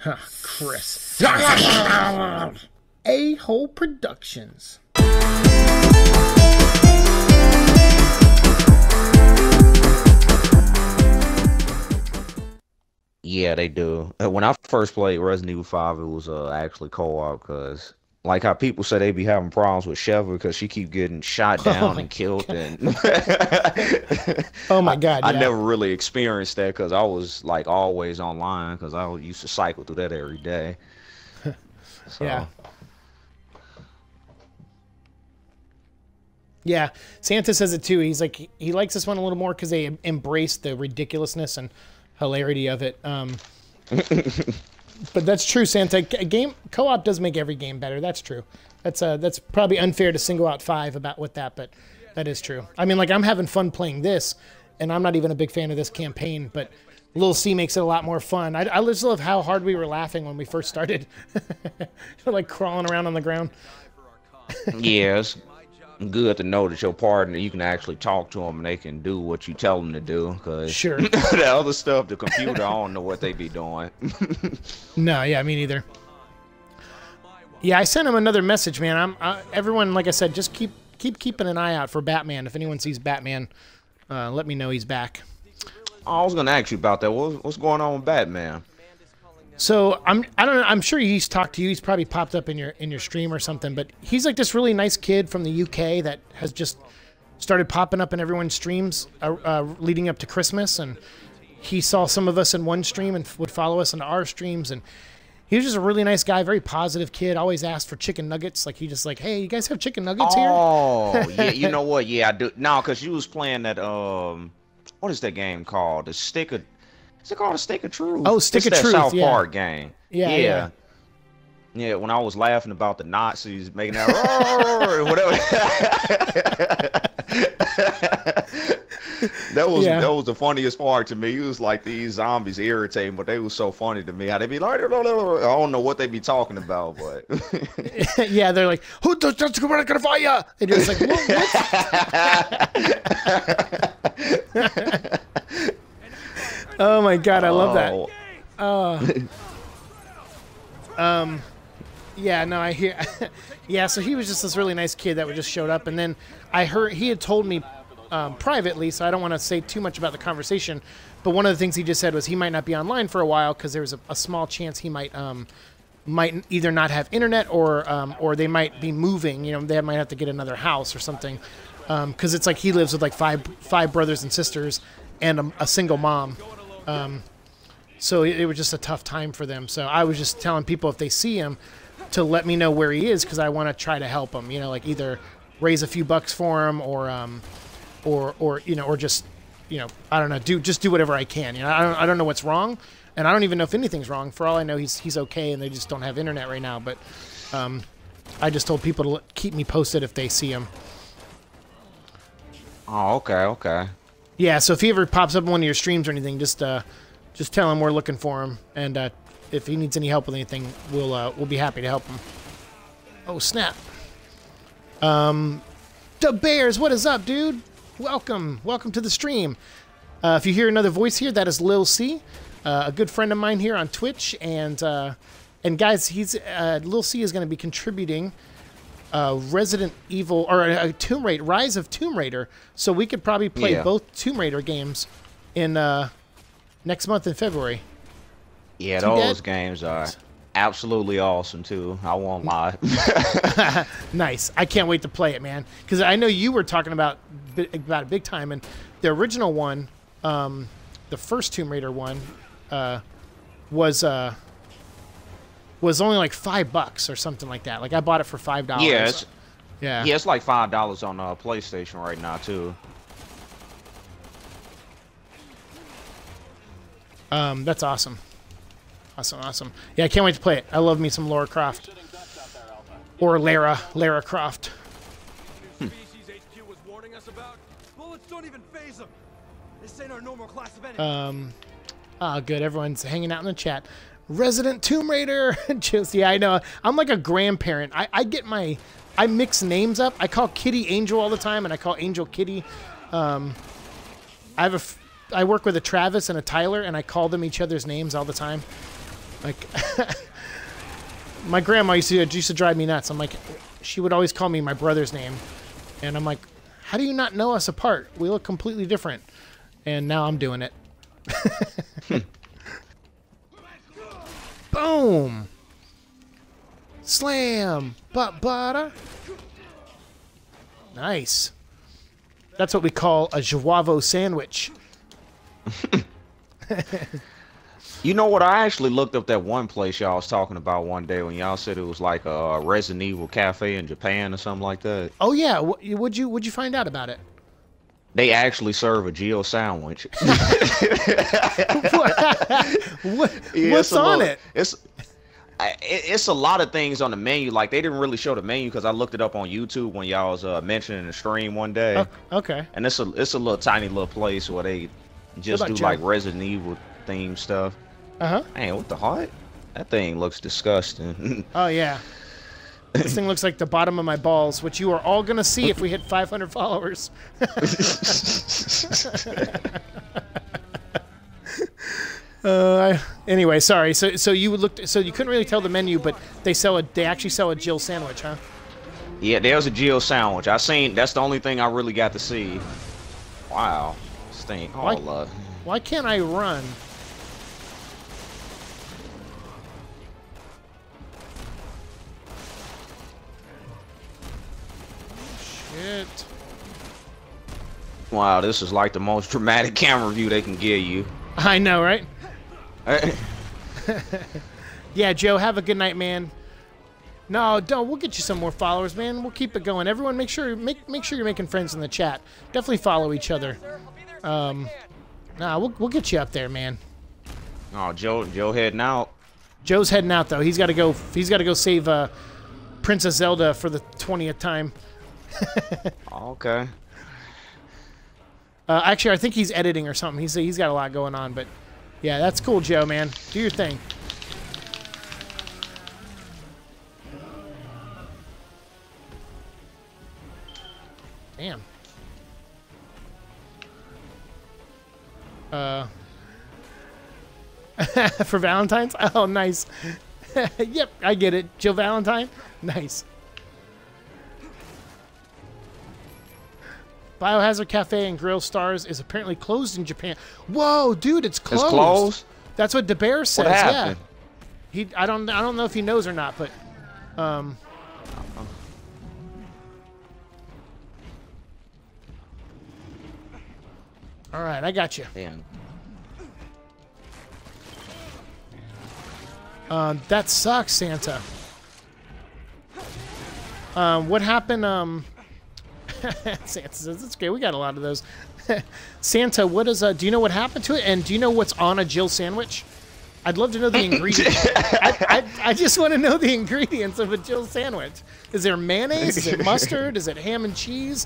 Huh, Chris. A-Hole Productions. Yeah, they do. When I first played Resident Evil 5, it was actually co-op because, like how people say they be having problems with Sheva because she keep getting shot Oh down my and killed, god. and Oh my I, god, I yeah. never really experienced that because I was like always online because I used to cycle through that every day. Yeah. So Yeah. Santa says it too. He's like, he likes this one a little more because they embrace the ridiculousness and hilarity of it. But that's true, Santa. A game co-op does make every game better. That's true. That's probably unfair to single out 5 about what that, but that is true. I mean, like, I'm having fun playing this, and I'm not even a big fan of this campaign, but Lil C makes it a lot more fun. I just love how hard we were laughing when we first started. Like crawling around on the ground. yeah, it's good to know that your partner, you can actually talk to them and they can do what you tell them to do. Because Sure. the other stuff, the computer, I don't know what they be doing. No, yeah, me neither. Yeah, I sent him another message, man. Everyone, like I said, just keep keeping an eye out for Batman. If anyone sees Batman, let me know he's back. I was gonna ask you about that. What's going on with Batman? So I don't know. I'm sure he's talked to you. He's probably popped up in your stream or something. But he's like this really nice kid from the UK that has just started popping up in everyone's streams leading up to Christmas. And he saw some of us in one stream and would follow us into our streams. And he was just a really nice guy, very positive kid. Always asked for chicken nuggets. Like he just like, hey, you guys have chicken nuggets here? Oh, yeah. You know what? Yeah, I do. No, because you was playing that what is that game called? The Stick of. Is it called a Stick of Truth? Oh, Stick it's of that Truth. South Yeah. Park game. Yeah. Yeah. Yeah, when I was laughing about the Nazis making that roar or whatever. That was the funniest part to me. It was like these zombies irritating, but they was so funny to me. How they be like, I don't know what they be talking about, but Yeah, they're like, who does that's gonna fire? And you're just like, what? Oh my god, I love that. Yeah, no, I hear. Yeah, so he was just this really nice kid that would just showed up, and then I heard he had told me privately, so I don't want to say too much about the conversation. But one of the things he just said was he might not be online for a while because there was a small chance he might either not have internet or they might be moving. You know, they might have to get another house or something. Because it's like he lives with like five brothers and sisters and a single mom. So it was just a tough time for them. So I was just telling people if they see him to let me know where he is because I want to try to help him. You know, like either raise a few bucks for him or you know, or just, you know, I don't know, do whatever I can. You know, I don't know what's wrong, and I don't even know if anything's wrong. For all I know, he's okay, and they just don't have internet right now. But I just told people to keep me posted if they see him. Oh, okay. Yeah, so if he ever pops up in one of your streams or anything, just tell him we're looking for him, and if he needs any help with anything, we'll be happy to help him. Oh snap! The Bears, what is up, dude? Welcome to the stream. If you hear another voice here, that is Lil C, a good friend of mine here on Twitch, and guys, he's Lil C is going to be contributing Resident Evil or Tomb Raider, Rise of Tomb Raider, so we could probably play both Tomb Raider games in next month in February. Yeah, those games are absolutely awesome too. I won't lie. Nice. I can't wait to play it, man. Because I know you were talking about it big time, and the original one, the first Tomb Raider one, was only like $5 or something like that. Like I bought it for $5. Yeah, it's like $5 on PlayStation right now too. That's awesome. Awesome. Yeah, I can't wait to play it. I love me some Lara Croft. Or Lara Croft. Good. Everyone's hanging out in the chat. Resident Tomb Raider. Just, yeah, I know. I'm like a grandparent. I mix names up. I call Kitty Angel all the time, and I call Angel Kitty. I work with a Travis and a Tyler, and I call them each other's names all the time. Like, my grandma used to drive me nuts. I'm like, she would always call me my brother's name. And I'm like, how do you not know us apart? We look completely different. And now I'm doing it. Boom. Slam. Butter. Nice. That's what we call a Joavo sandwich. You know what? I actually looked up that one place y'all was talking about one day when y'all said it was like a Resident Evil cafe in Japan or something like that. Oh yeah, would you find out about it? They actually serve a Jill sandwich. What's on it? It's a lot of things on the menu. Like, they didn't really show the menu because I looked it up on YouTube when y'all was mentioning the stream one day. Oh, okay. And it's a little tiny little place where they just do Joe? like Resident Evil themed stuff. Man, what the heck? That thing looks disgusting. Oh yeah. This thing looks like the bottom of my balls, which you are all gonna see if we hit 500 followers. Anyway, sorry. So you looked. So you couldn't really tell the menu, but they actually sell a Jill sandwich, huh? Yeah, there's a Jill sandwich. That's the only thing I really got to see. Wow. This thing. Why can't I run? Shit. Wow, this is like the most dramatic camera view they can give you. I know, right? Yeah, Joe, have a good night, man. No, don't. We'll get you some more followers, man. We'll keep it going. Everyone, make sure you're making friends in the chat. Definitely follow each other. Nah, we'll get you up there, man. Oh, Joe heading out. Joe's heading out though. He's got to go. He's got to go save Princess Zelda for the 20th time. Okay. Actually, I think he's editing or something. He's got a lot going on, but yeah, that's cool, Joe, man. Do your thing. Damn. For Valentine's? Oh, nice. Yep, I get it. Jill Valentine? Nice. Biohazard Cafe and Grill Stars is apparently closed in Japan. Whoa, dude, it's closed. It's closed? That's what DeBear says. What happened? Yeah. I don't know if he knows or not, but all right, I got you. Damn. That sucks, Santa. What happened? Santa says it's okay. We got a lot of those. Santa, what is do you know what happened to it? And do you know what's on a Jill sandwich? I'd love to know the ingredients. I just want to know the ingredients of a Jill sandwich. Is there mayonnaise? Is it mustard? Is it ham and cheese?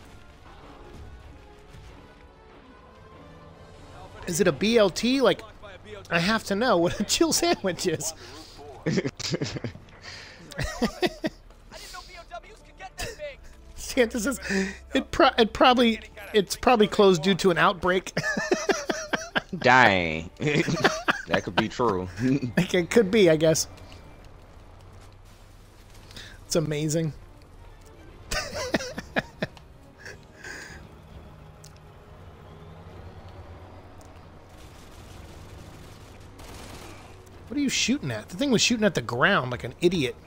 Is it a BLT? Like, I have to know what a Jill sandwich is. Santa says it's probably closed due to an outbreak. Dang. That could be true. It could be, I guess. It's amazing. What are you shooting at? The thing was shooting at the ground like an idiot.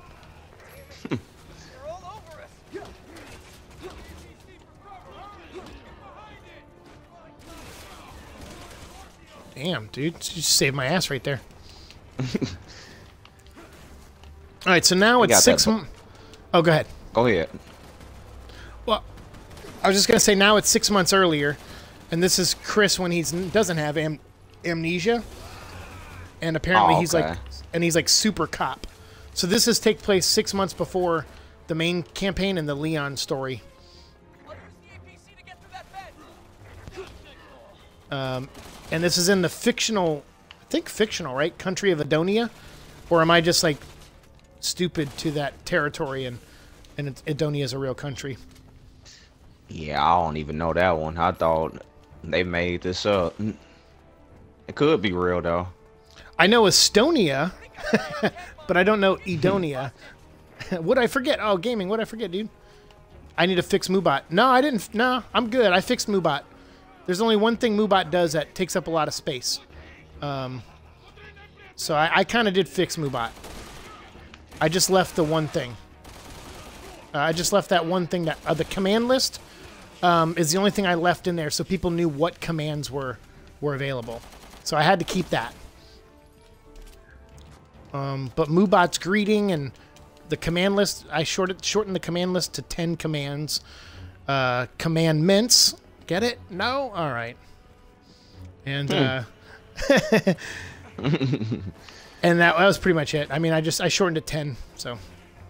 Damn, dude. You just saved my ass right there. All right, so now it's 6 months. Oh, go ahead. Go ahead. Well, I was just going to say now it's 6 months earlier, and this is Chris when he doesn't have amnesia. And apparently he's like super cop. So this takes place 6 months before the main campaign and the Leon story. And this is in the fictional, I think fictional, right? Country of Edonia? Or am I just like stupid to that territory and Edonia is a real country? Yeah, I don't even know that one. I thought they made this up. It could be real though. I know Estonia, but I don't know Edonia. What'd I forget? Oh, gaming. What'd I forget, dude? I need to fix Moobot. No, I didn't. No, I'm good. I fixed Moobot. There's only one thing Moobot does that takes up a lot of space. So I kind of did fix Moobot. I just left the one thing. I just left that one thing that the command list is the only thing I left in there, so people knew what commands were available. So I had to keep that. But Moobot's greeting and the command list, I shortened the command list to 10 commands. Commandments. Get it? No? All right. And and that was pretty much it. I mean, I shortened it 10. So.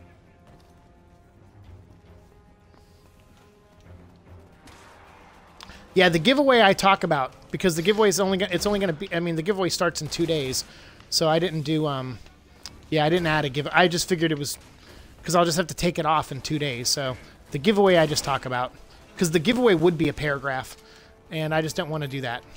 Yeah, the giveaway I talk about, because the giveaway is only going to be. I mean, the giveaway starts in 2 days, so I didn't do. Yeah, I didn't add a give. I just figured it was because I'll just have to take it off in 2 days. So the giveaway I just talk about, because the giveaway would be a paragraph, and I just don't want to do that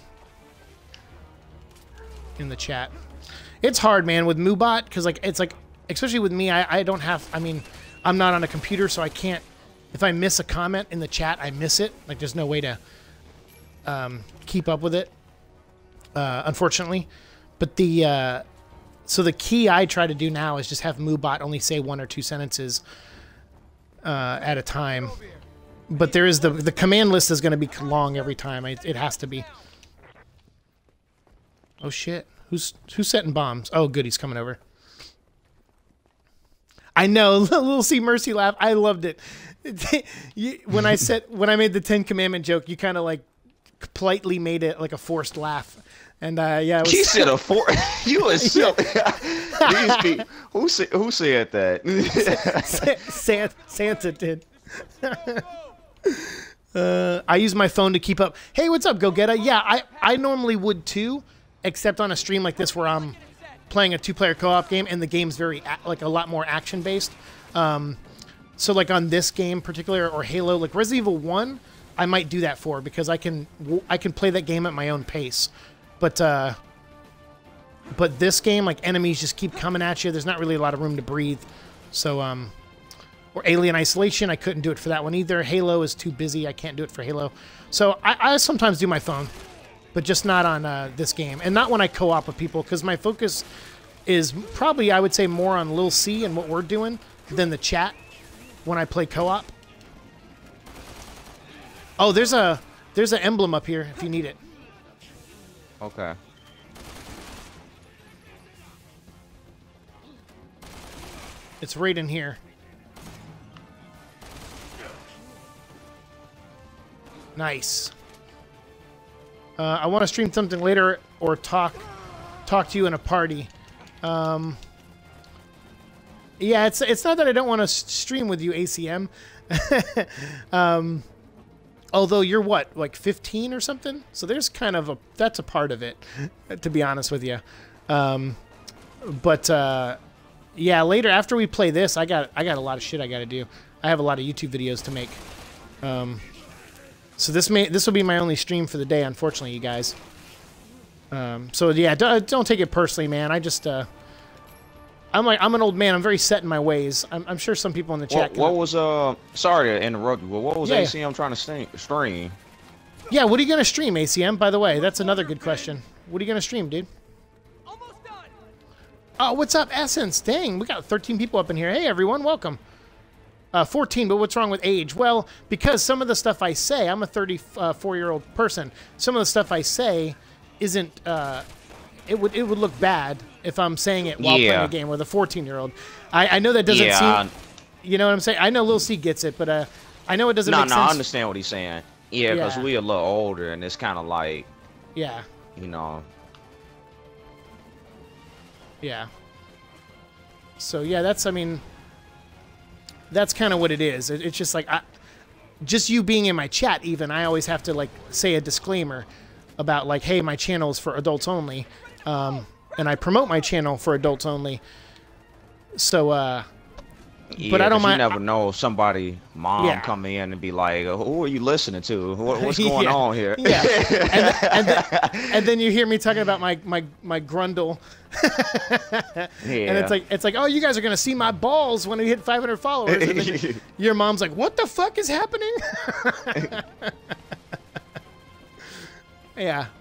in the chat. It's hard, man, with Moobot, because it's like, especially with me, I don't have. I mean, I'm not on a computer, so I can't. If I miss a comment in the chat, I miss it. Like, there's no way to keep up with it, unfortunately. But so the key I try to do now is just have Moobot only say 1 or 2 sentences at a time. But there is the command list is going to be long every time. It has to be. Oh shit! Who's setting bombs? Oh, good, he's coming over. I know, little C Mercy laugh. I loved it. When I made the 10 Commandment joke, you kind of like politely made it like a forced laugh. And yeah, it was, you said a four. You was silly. Who said that? Santa did. I use my phone to keep up. Hey, what's up, Go Getta? Yeah, I normally would too, except on a stream like this where I'm playing a 2-player co-op game and the game's very like a lot more action based. So like on this game in particular, or Halo, like Resident Evil 1, I might do that for, because I can play that game at my own pace. But this game, like, enemies just keep coming at you. There's not really a lot of room to breathe. So, or Alien Isolation, I couldn't do it for that one either. Halo is too busy. I can't do it for Halo. So I sometimes do my phone, but just not on this game. And not when I co-op with people, because my focus is probably, I would say, more on Lil C and what we're doing than the chat when I play co-op. Oh, there's an emblem up here if you need it. Okay. It's right in here. Nice. I want to stream something later or talk to you in a party. Yeah, it's not that I don't want to stream with you, ACM. Although you're what, like 15 or something? So there's kind of that's a part of it, to be honest with you. Yeah, later after we play this, I got a lot of shit I got to do. I have a lot of YouTube videos to make. So this will be my only stream for the day, unfortunately, you guys. So yeah, don't take it personally, man. I just I'm an old man. I'm very set in my ways. I'm sure some people in the chat. What was sorry to interrupt you, but what was ACM trying to stream? Yeah, what are you gonna stream, ACM? By the way, that's another good question. What are you gonna stream, dude? Almost done. Oh, what's up, Essence? Dang, we got 13 people up in here. Hey, everyone, welcome. 14, but what's wrong with age? Well, because some of the stuff I say, I'm a 34-year-old person. Some of the stuff I say isn't. It would look bad if I'm saying it while playing a game with a 14-year-old. I know that doesn't seem. You know what I'm saying? I know Lil C gets it, but I know it doesn't make sense. No, I understand what he's saying. Yeah, because we a little older, and it's kind of like. Yeah. You know. Yeah. So yeah, that's kind of what it is. It's just like just you being in my chat. Even I always have to like say a disclaimer about like, hey, my channel is for adults only. And I promote my channel for adults only. So, Yeah, but I don't 'cause you mind. never know, somebody mom Yeah. come in and be like, "Who are you listening to? What's going Yeah. on here?" Yeah, and then you hear me talking about my grundle, and Yeah. it's like, oh, you guys are gonna see my balls when we hit 500 followers. And then your mom's like, what the fuck is happening? Yeah.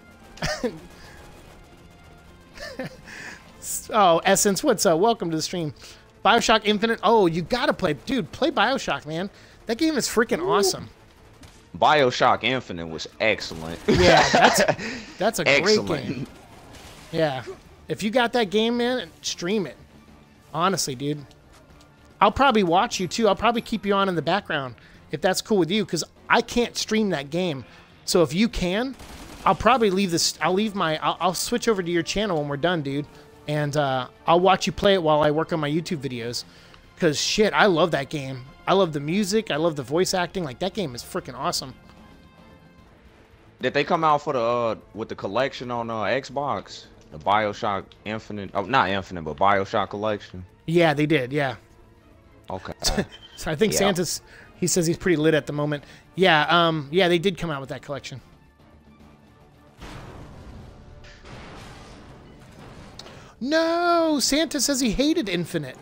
Oh, Essence, what's up? Welcome to the stream. BioShock Infinite. Oh, you gotta play, dude. Play BioShock, man. That game is freaking awesome. BioShock Infinite was excellent. Yeah, that's a great Excellent. game. Yeah, if you got that game, man, stream it. Honestly, dude. I'll probably watch you too. I'll probably keep you on in the background if that's cool with you, because I can't stream that game. So if you can, I'll probably leave this. I'll switch over to your channel when we're done, dude, and I'll watch you play it while I work on my YouTube videos. Cause shit, I love that game. I love the music. I love the voice acting. Like, that game is freaking awesome. Did they come out for the with the collection on Xbox? The BioShock Infinite? Oh, not Infinite, but BioShock collection. Yeah, they did. Yeah. Okay. So I think Yeah. Santa's. He says he's pretty lit at the moment. Yeah. Yeah, they did come out with that collection. No, Santa says he hated Infinite.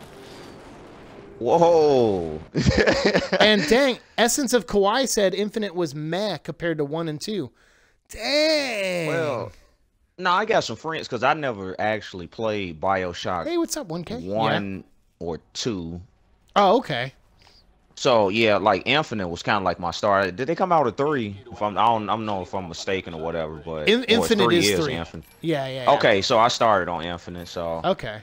Whoa. And dang, Essence of Kawaii said Infinite was meh compared to 1 and 2. Dang. Well, no, I got some friends because I never actually played BioShock Hey, what's up, 1K? 1 or 2. Oh, okay. So yeah, like Infinite was kind of like my start. Did they come out at 3? If I don't know if I'm mistaken or whatever, but or Infinite is 3. Infinite. Yeah. Okay, so I started on Infinite. So Okay.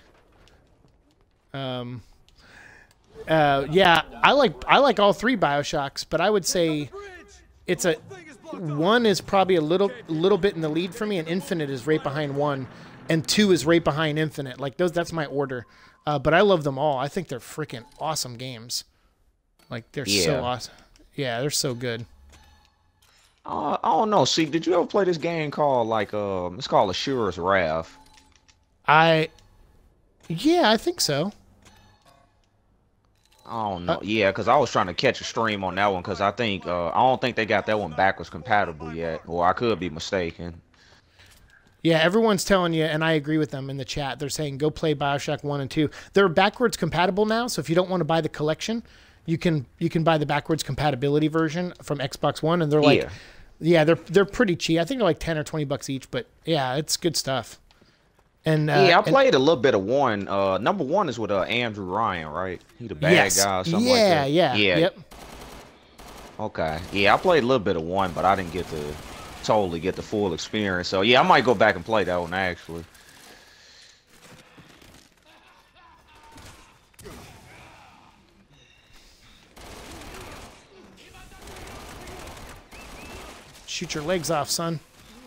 Yeah, I like all 3 BioShocks, but I would say it's 1 is probably a little bit in the lead for me, and Infinite is right behind 1, and 2 is right behind Infinite. Like that's my order. But I love them all. I think they're freaking awesome games. Like, they're so awesome. Yeah, they're so good. I don't know. See, did you ever play this game called it's called Asura's Wrath? Yeah, I think so. I don't know. Yeah, because I was trying to catch a stream on that one because I think I don't think they got that one backwards compatible yet, or I could be mistaken. Yeah, everyone's telling you, and I agree with them in the chat. They're saying go play BioShock 1 and 2. They're backwards compatible now, so if you don't want to buy the collection, you can buy the backwards compatibility version from Xbox One, and they're like, yeah, they're pretty cheap. I think they're like 10 or 20 bucks each, but yeah, it's good stuff. And yeah, I played a little bit of 1. Number 1 is with Andrew Ryan, right? He the bad guy or something like that. Yeah. Yep. Okay. Yeah, I played a little bit of 1, but I didn't get to totally get the full experience. So yeah, I might go back and play that one actually. Shoot your legs off, son.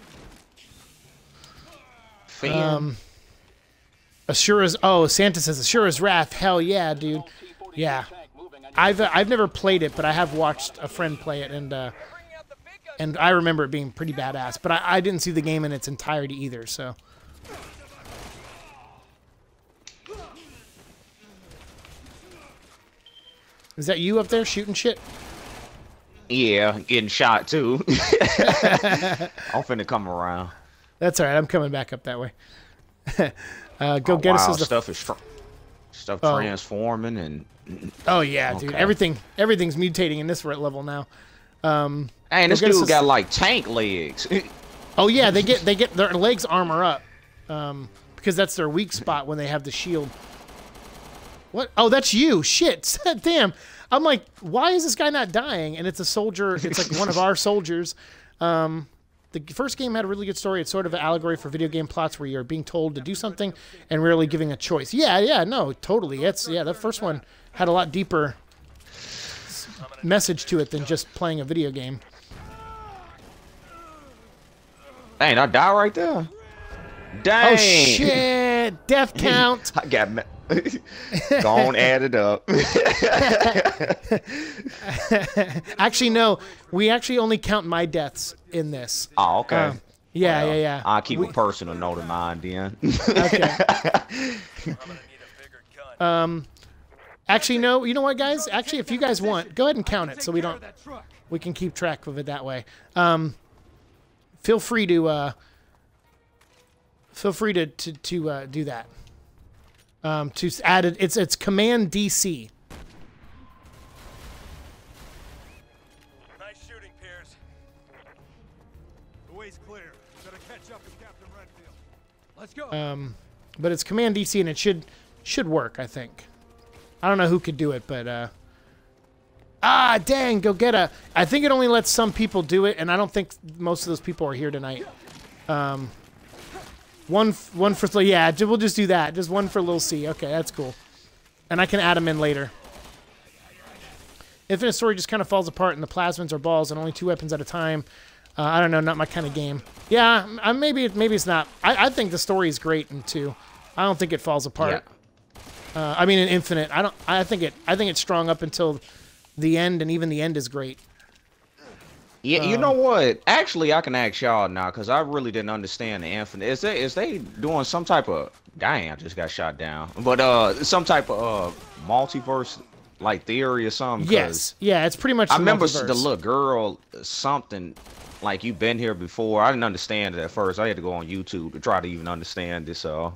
Asura's. Oh, Santa says Asura's Wrath. Hell yeah, dude. Yeah. I've never played it, but I have watched a friend play it, and I remember it being pretty badass. But I didn't see the game in its entirety either. So. Is that you up there shooting shit? Yeah, getting shot too. I'm finna come around. That's all right. I'm coming back up that way. Go get us as the stuff transforming and. Oh yeah, dude. Everything's mutating in this level now. Hey, this dude got like tank legs. Oh yeah, they get their legs armor up, because that's their weak spot when they have the shield. What? Oh, that's you. Shit. Damn. I'm like, why is this guy not dying? And it's a soldier. It's like one of our soldiers. The first game had a really good story. It's sort of an allegory for video game plots where you're being told to do something and rarely giving a choice. Yeah, no, totally. The first one had a lot deeper message to it than just playing a video game. Dang, I die right there. Dang. Oh shit! Death count. I got go on, add it up. Actually, no. We actually only count my deaths in this. Oh, okay. Yeah. I'll keep a personal note of mine then. Okay. Actually, no. You know what, guys? Actually, if you guys want, go ahead and count it so we can keep track of it that way. Feel free to do that. To add it, it's Command DC. Nice shooting, Pierce. The way's clear. Gotta catch up with Captain Redfield. Let's go. But it's Command DC, and it should work, I think. I don't know who could do it, but dang, go get a. I think it only lets some people do it, and I don't think most of those people are here tonight. One for, yeah, we'll just do that. Just one for Lil C. Okay, that's cool. And I can add them in later. Infinite Story just kind of falls apart, and the plasmids are balls, and only 2 weapons at a time. I don't know, not my kind of game. Yeah, maybe it's not. I think the story is great in 2. I don't think it falls apart. Yeah. I mean, in Infinite, I think it's strong up until the end, and even the end is great. Yeah, you know what? Actually, I can ask y'all now because I really didn't understand the Infinite. Is they doing some type of? Dang, I just got shot down. But some type of multiverse like theory or something? Yes. Yeah, it's pretty much. I remember multiverse. the little girl something like you've been here before. I didn't understand it at first. I had to go on YouTube to try to even understand this. Go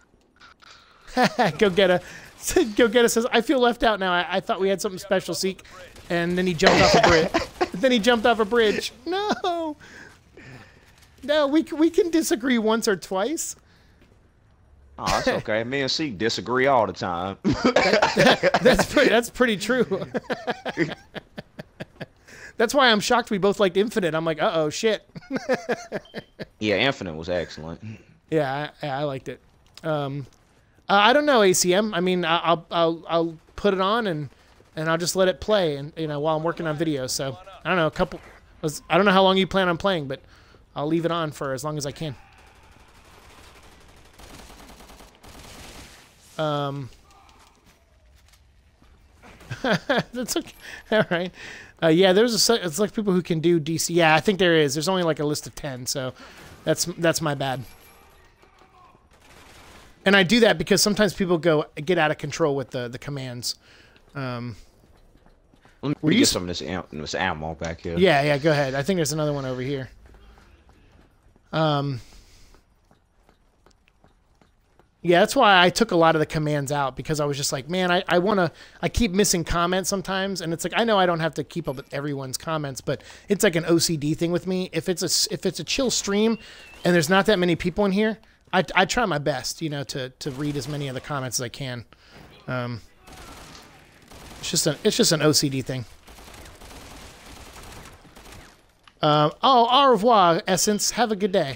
get a. Go get us. Says I feel left out now. I thought we had something special, Seek, and then he jumped off a bridge. Then he jumped off a bridge. No, we can disagree once or twice. Oh, that's okay. Me and Seek disagree all the time. That's pretty true. That's why I'm shocked we both liked Infinite. I'm like, uh-oh, shit. Yeah, Infinite was excellent. Yeah, I liked it. I don't know, ACM. I mean, I'll put it on and I'll just let it play, and while I'm working on videos. So I don't know, I don't know how long you plan on playing, but I'll leave it on for as long as I can. That's okay. All right. Yeah, it's like people who can do DC. Yeah, I think there is. There's only like a list of 10, so that's my bad. And I do that because sometimes people get out of control with the commands. Let me get some of this ammo back here. Yeah, go ahead. I think there's another one over here. Yeah, that's why I took a lot of the commands out, because I was just like, man, I keep missing comments sometimes, and it's like, I know I don't have to keep up with everyone's comments, but it's like an OCD thing with me. If it's a chill stream and there's not that many people in here, I try my best, to read as many of the comments as I can. It's just an OCD thing. Au revoir, Essence. Have a good day.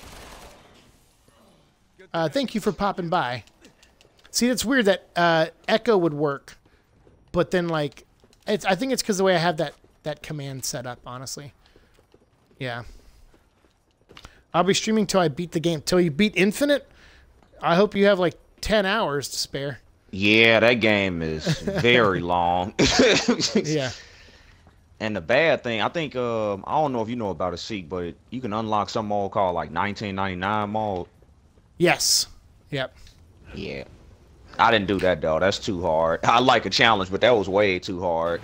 Thank you for popping by. See, it's weird that Echo would work, but then I think it's because the way I have that command set up. Honestly, yeah. I'll be streaming till I beat the game. Till you beat Infinite. I hope you have like 10 hours to spare. Yeah, that game is very long. Yeah. And the bad thing, I think, I don't know if you know about a Seek, but you can unlock some mode called like 1999 mode. Yes. Yep. Yeah. I didn't do that though. That's too hard. I like a challenge, but that was way too hard.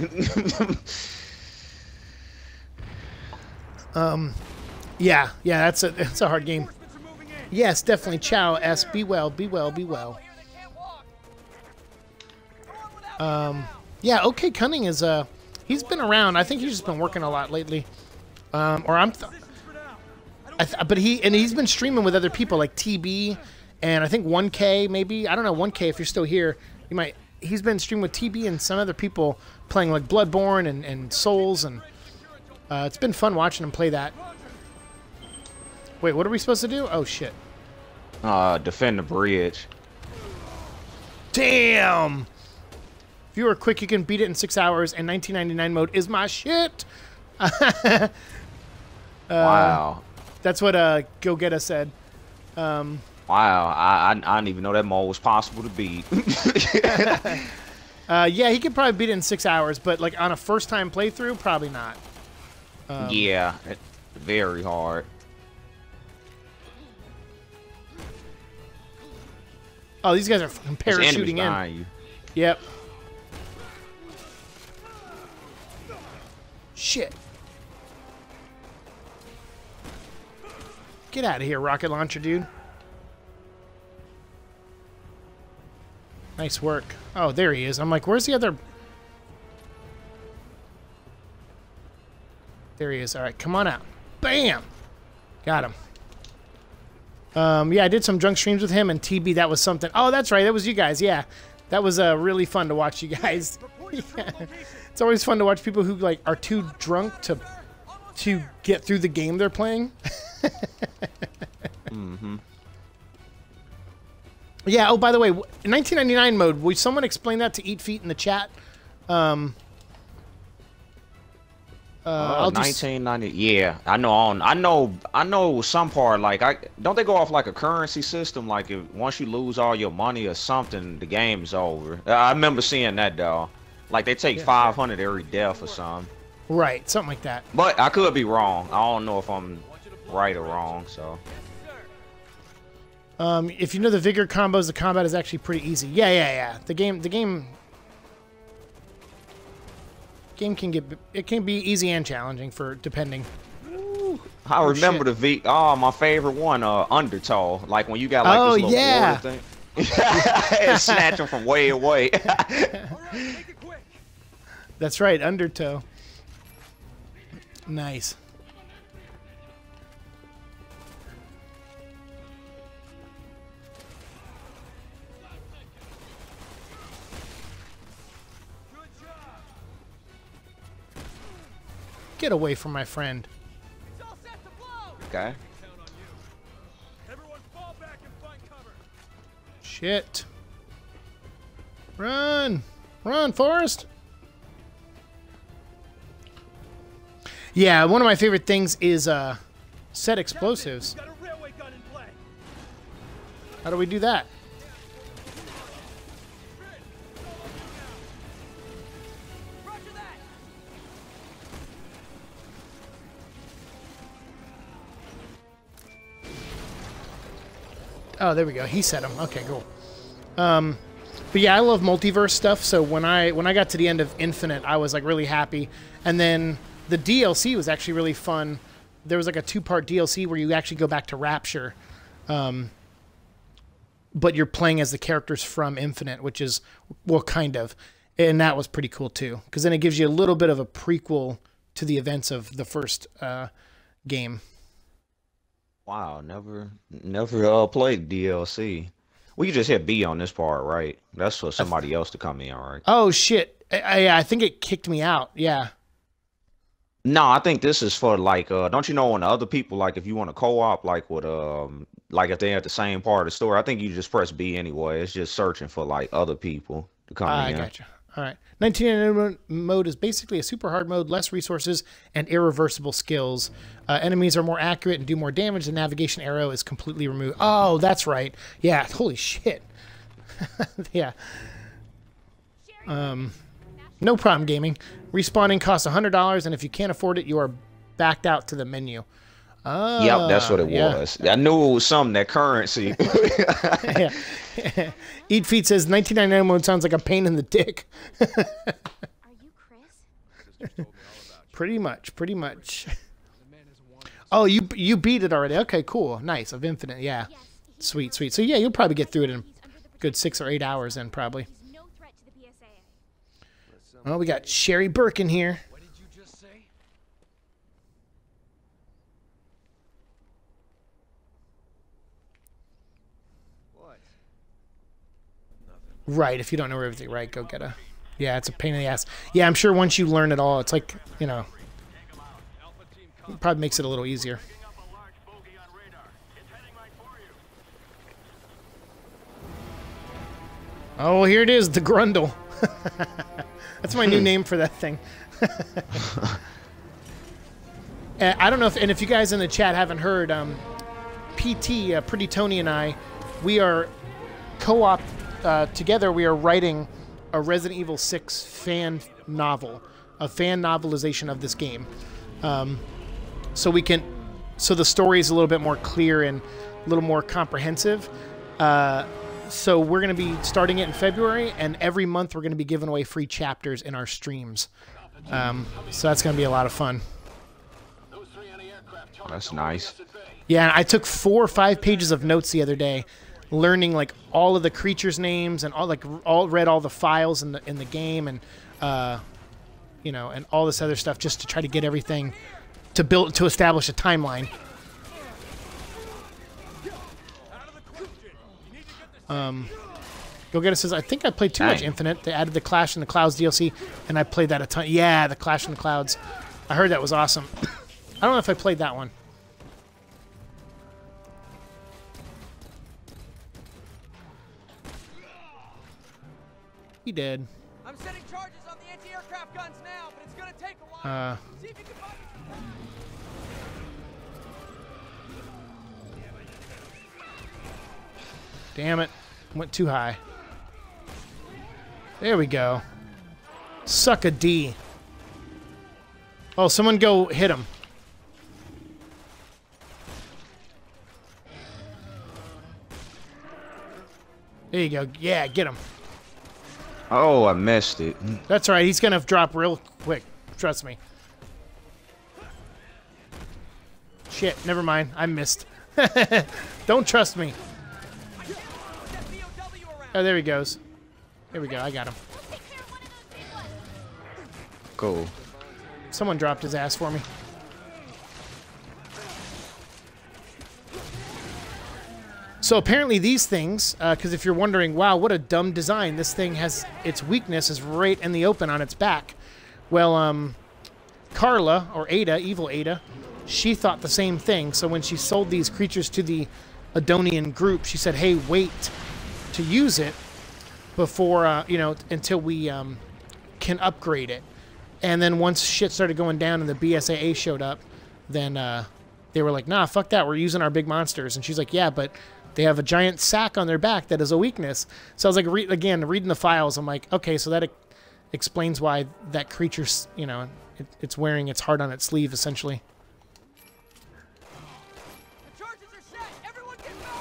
Yeah, that's a hard game. Yes, definitely. Ciao, S. Be well, be well, be well. Yeah, OK Cunning is he's been around. I think he's just been working a lot lately. But he's been streaming with other people like TB and I think 1K maybe. I don't know, 1K, if you're still here, you might. He's been streaming with TB and some other people playing like Bloodborne and Souls, and it's been fun watching him play that. Wait, what are we supposed to do? Oh shit. Defend the bridge. Damn. If you were quick, you can beat it in 6 hours, and 1999 mode is my shit. Wow. That's what Go Get Us said. Wow, I didn't even know that mode was possible to beat. Yeah, he could probably beat it in 6 hours, but like on a first-time playthrough, probably not. Yeah, very hard. Oh, these guys are fucking parachuting in. You. Yep. Shit. Get out of here, rocket launcher, dude. Nice work. Oh, there he is. I'm like, where's the other... There he is. All right, come on out. Bam! Got him. Yeah, I did some drunk streams with him and TB. That was something. Oh, that's right. That was you guys. Yeah, that was really fun to watch you guys. Yeah. It's always fun to watch people who like are too drunk to get through the game they're playing. Mm-hmm. Yeah. Oh, by the way, 1999 mode. Would someone explain that to Eat Feet in the chat? 1990. Yeah, I know some part. Like, don't they go off like a currency system? Like, if once you lose all your money or something, the game's over. I remember seeing that though. Like they take 500 every death or something. Right, something like that. But I could be wrong. I don't know if I'm right or wrong. So. If you know the vigor combos, the combat is actually pretty easy. Yeah. The game can be easy and challenging for depending. I remember my favorite one, Undertow. Like when you got like this little water thing. And snatch them from way away. That's right, Undertow. Nice. Get away from my friend. Okay. Everyone fall back and find cover. Shit. Run! Run, Forrest! Yeah, one of my favorite things is set explosives. Got a railway gun in play. How do we do that? Oh, there we go. He set him. Okay, cool. But yeah, I love multiverse stuff. So when I got to the end of Infinite, I was like really happy. And then the DLC was actually really fun. There was like a 2-part DLC where you actually go back to Rapture, but you're playing as the characters from Infinite, which is kind of, and that was pretty cool too. Because then it gives you a little bit of a prequel to the events of the first game. Wow, never played DLC. We can just hit B on this part, right? That's for somebody else to come in, right? Oh shit! I think it kicked me out. Yeah. No, I think this is for like, don't you know when other people, like if you want to co-op, like with like if they're at the same part of the story, I think you just press B anyway. It's just searching for like other people to come in. I gotcha. All right. 1999 mode is basically a super hard mode, less resources and irreversible skills. Enemies are more accurate and do more damage. The navigation arrow is completely removed. Oh, that's right. Yeah. Holy shit. Yeah. No problem, gaming. Respawning costs $100, and if you can't afford it, you are backed out to the menu. Yep, that's what it was. I knew it was something, that currency. Yeah. Eat Feet says 1999 mode sounds like a pain in the dick. Are you Chris? Pretty much. Oh, you beat it already. Okay, cool. Nice. Of Infinite, yeah. Sweet. So yeah, you'll probably get through it in a good 6 or 8 hours then, probably. No threat to the PSAA. Oh, we got Sherry Birkin here. What did you just say? What? Right, if you don't know everything, right, go get a... Yeah, it's a pain in the ass. Yeah, I'm sure once you learn it all, it's like, you know, it probably makes it a little easier. Oh, here it is, the Grundle. That's my new name for that thing. I don't know if you guys in the chat haven't heard, PT, Pretty Tony and I, we are co-op together. We are writing a Resident Evil 6 fan novel, a fan novelization of this game. So the story is a little bit more clear and a little more comprehensive. So we're going to be starting it in February, and every month we're going to be giving away free chapters in our streams. So that's going to be a lot of fun. That's nice. Yeah, I took 4 or 5 pages of notes the other day, learning like all of the creatures' names and read all the files in the game, and you know, and all this other stuff just to try to get everything to establish a timeline. Go Get It says, I think I played too much Infinite. They added the Clash in the Clouds DLC, and I played that a ton. Yeah, the Clash in the Clouds. I heard that was awesome. I don't know if I played that one. He did. I'm setting charges on the anti-aircraft guns now, but it's gonna take a while. See if you can find... Damn it. Went too high. There we go. Suck a D. Oh, someone go hit him. There you go. Yeah, get him. Oh, I missed it. That's right. He's going to drop real quick. Trust me. Shit. Never mind. I missed. Don't trust me. Oh, there he goes. There we go. I got him. Cool. Someone dropped his ass for me. So apparently these things, because if you're wondering, wow, what a dumb design. This thing has its weakness is right in the open on its back. Well, Carla, or Ada, evil Ada, she thought the same thing. So when she sold these creatures to the Adonian group, she said, hey, wait to use it before, you know, until we can upgrade it. And then once shit started going down and the BSAA showed up, then they were like, nah, fuck that. We're using our big monsters. And she's like, yeah, but they have a giant sack on their back that is a weakness. So I was like, again, reading the files, I'm like, okay, so that explains why that creature's, you know, it's wearing its heart on its sleeve, essentially. The charges are set. Everyone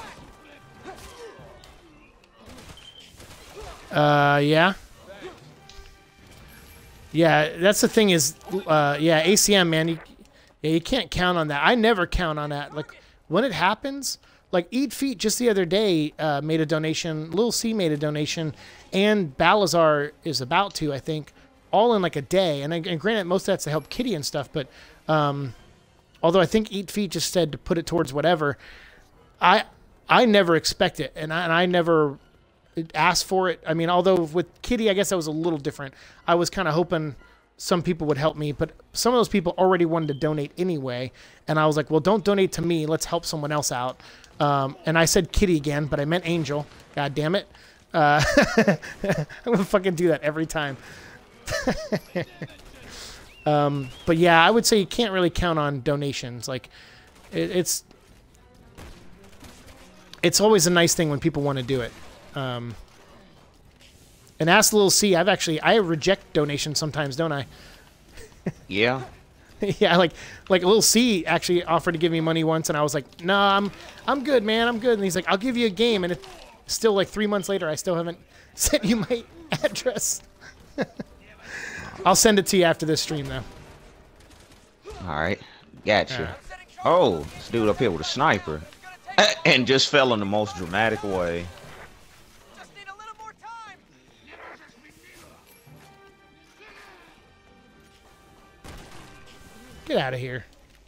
get back. Yeah. Yeah, that's the thing is, yeah, ACM, man, you can't count on that. I never count on that. Like, when it happens, like, Eat Feet just the other day made a donation, Lil C made a donation, and Balazar is about to, I think, all in, like, a day. And granted, most of that's to help Kitty and stuff, but although I think Eat Feet just said to put it towards whatever, I never expect it, and I never asked for it. I mean, although with Kitty, I guess that was a little different. I was kind of hoping some people would help me, but some of those people already wanted to donate anyway, and I was like, well, don't donate to me. Let's help someone else out. And I said Kitty again, but I meant Angel. God damn it. I'm going to fucking do that every time. But yeah, I would say you can't really count on donations. Like, it's always a nice thing when people want to do it. And Ask Lil C, I reject donations sometimes, don't I? Yeah. Yeah, like Lil C actually offered to give me money once, and I was like, no, I'm good, man, I'm good. And he's like, I'll give you a game, and it's still like 3 months later, I still haven't sent you my address. I'll send it to you after this stream, though. All right, gotcha. Oh, this dude up here with a sniper, and just fell in the most dramatic way. Get out of here.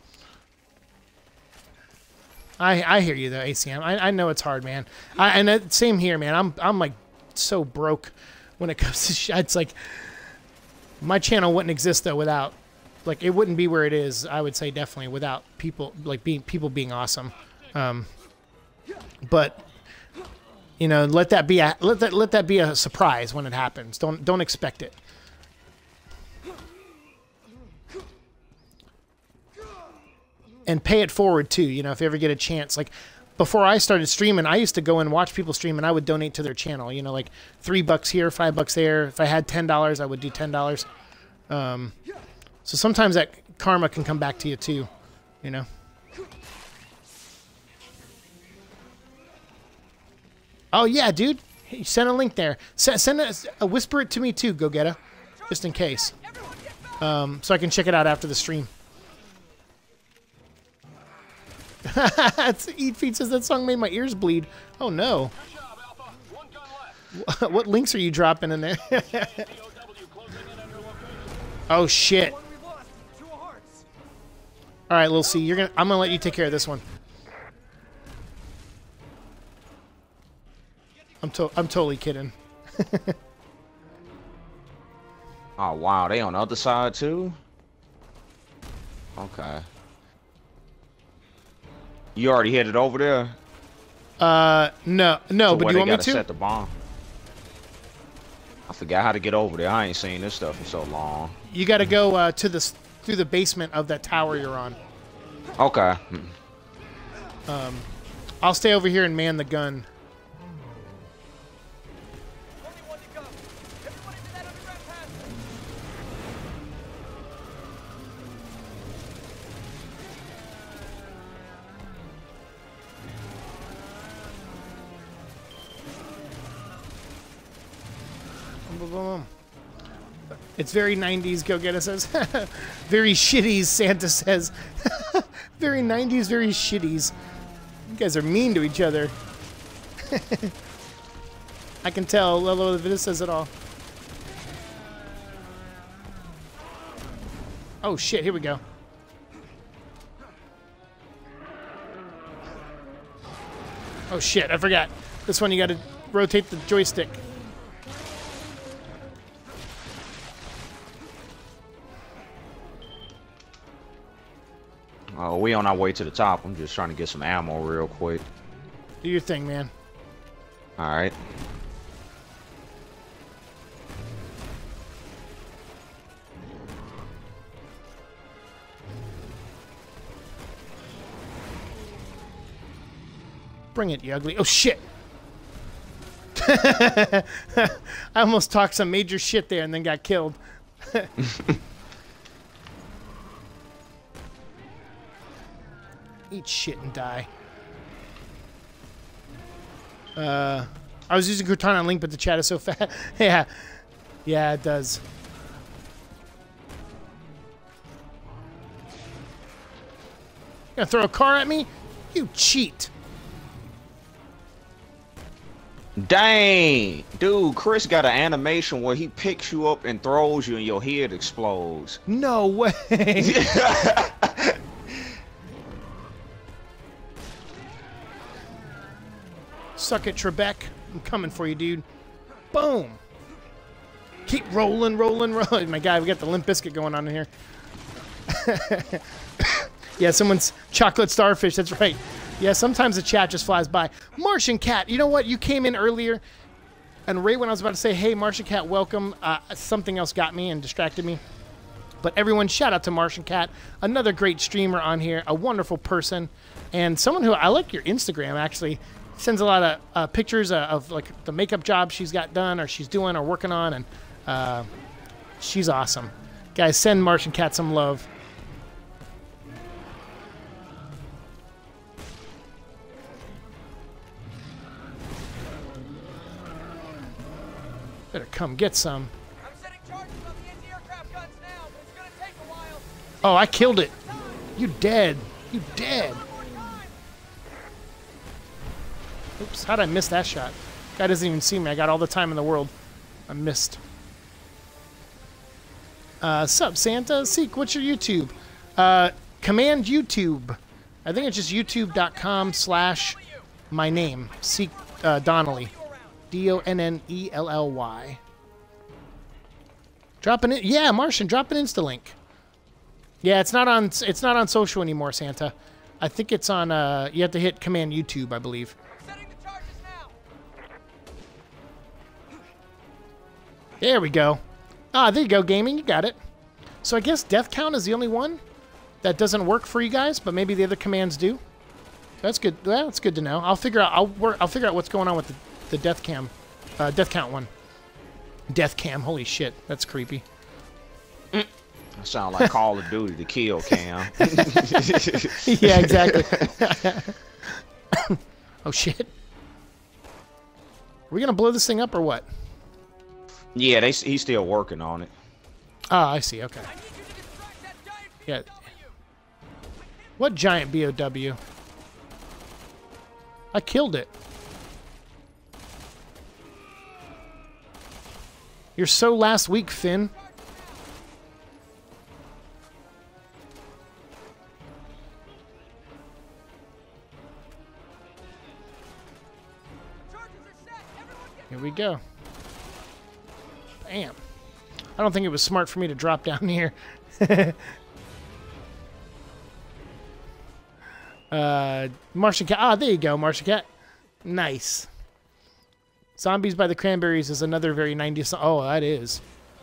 I hear you though, ACM. I know it's hard, man. Same here, man. I'm like so broke when it comes to it's like my channel wouldn't exist though without, like, it wouldn't be where it is. I would say definitely without people being awesome. But you know, let that be a surprise when it happens. Don't expect it. And pay it forward too, you know, if you ever get a chance. Like, before I started streaming, I used to go and watch people stream, and I would donate to their channel. You know, like $3 here, $5 there. If I had $10, I would do $10. So sometimes that karma can come back to you too, you know. Oh yeah, dude, hey, send a link there. Send whisper it to me too, Go Get It, just in case. so I can check it out after the stream. Eat Feet says that song made my ears bleed. Oh no. What links are you dropping in there? Oh shit. All right, Lil C, I'm gonna let you take care of this one. I'm totally kidding. Oh wow, they on the other side too? Okay. You already headed over there? No, but do you want me to? Set the bomb. I forgot how to get over there. I ain't seen this stuff in so long. You got to go through the basement of that tower you're on. Okay. I'll stay over here and man the gun. Only one to go. Everybody to that underground passage. Boom, boom, boom. It's very 90s, Go Get It says. Very shitties, Santa says. Very 90s, very shitties. You guys are mean to each other. I can tell. Lolo the video says it all. Oh shit, here we go. Oh shit, I forgot. This one you gotta rotate the joystick. Oh, we on our way to the top. I'm just trying to get some ammo real quick. Do your thing, man. Alright. Bring it, you ugly. Oh, shit. I almost talked some major shit there and then got killed. Eat shit and die. I was using Cortana on Link, but the chat is so fat. Yeah. Yeah, it does. You gonna throw a car at me? You cheat. Dang! Dude, Chris got an animation where he picks you up and throws you and your head explodes. No way. Suck it, Trebek. I'm coming for you, dude. Boom. Keep rolling, rolling, rolling. My God, we got the Limp Bizkit going on in here. Yeah, someone's chocolate starfish. That's right. Yeah, sometimes the chat just flies by. Martian Cat, you know what? You came in earlier, and right when I was about to say, hey, Martian Cat, welcome, something else got me and distracted me. But everyone, shout out to Martian Cat, another great streamer on here, a wonderful person, and someone who, I like your Instagram, actually. Sends a lot of pictures of like the makeup job she's got done or she's doing or working on, and she's awesome. Guys, send Martian Cat some love. Better come get some. I'm setting charges on the anti-aircraft guns now, but it's gonna take a while. Oh, I killed it. You dead. You dead. Oops, how'd I miss that shot? Guy doesn't even see me. I got all the time in the world. I missed. Sup, Santa? Seek, what's your YouTube? Command YouTube. I think it's just youtube.com/my name. Seek Donnelly. Donnelly. Drop an yeah, Martian, drop an Instalink. Yeah, it's not on social anymore, Santa. I think it's on you have to hit Command YouTube, I believe. Setting the charges now. There we go. Ah, there you go, gaming. You got it. So I guess death count is the only one that doesn't work for you guys, but maybe the other commands do. That's good. Well, that's good to know. I'll figure out. I'll figure out what's going on with the death count one. Death cam. Holy shit, that's creepy. That sound like Call of Duty, the kill cam. Yeah, exactly. Oh shit. Are we gonna blow this thing up or what? Yeah, he's still working on it. Ah, I see. Okay. I need you to distract that giant Yeah. BOW. What giant BOW? I killed it. You're so last week, Finn. Charges are set. Everyone get Here we go. Bam. I don't think it was smart for me to drop down here. Martian Cat. Ah, there you go, Martian Cat. Nice. Zombies by the Cranberries is another very 90s song. Oh, that is.